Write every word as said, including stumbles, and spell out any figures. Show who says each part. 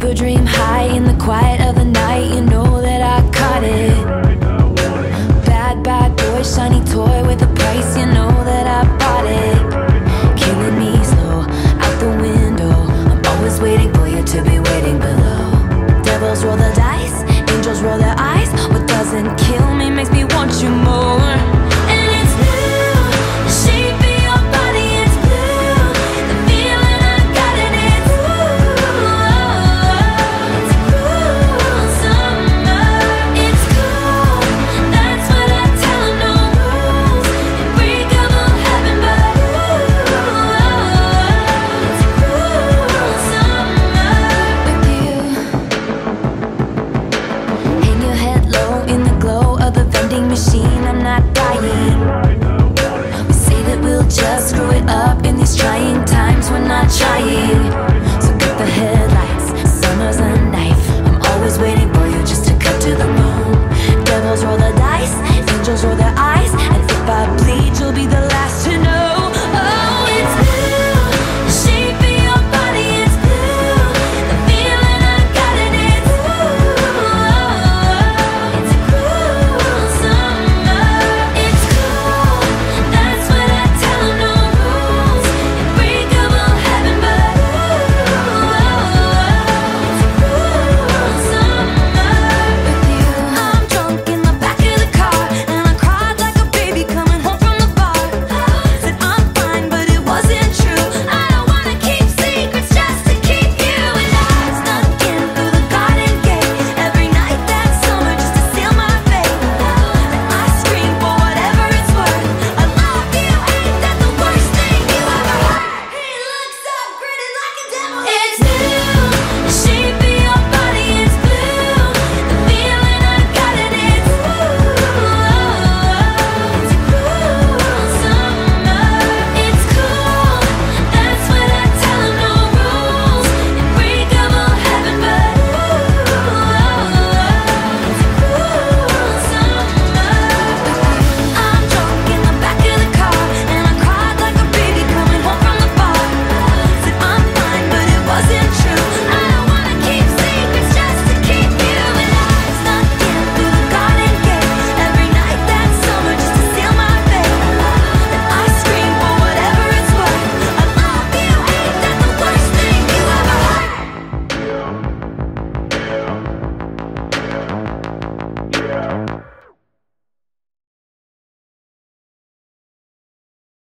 Speaker 1: a dream high in the quiet of the night. You know that I caught it. Bad, bad boy, shiny toy with a price. You know that I bought it. Killing me slow, out the window. I'm always waiting for you to be waiting below. Devils roll the dice, angels roll their eyes. What doesn't kill me makes me want you more. And it's blue, the shape of your body, it's blue. The feeling I got it, it's ooh, it's cool summer. It's cool, that's what I tell 'em, no rules. Unbreakable heaven, but ooh, it's cool summer with you. Hang your head low in the glow of the vending machine. I'm not dying. We say that we'll just screw it up in these trying times. We're not trying.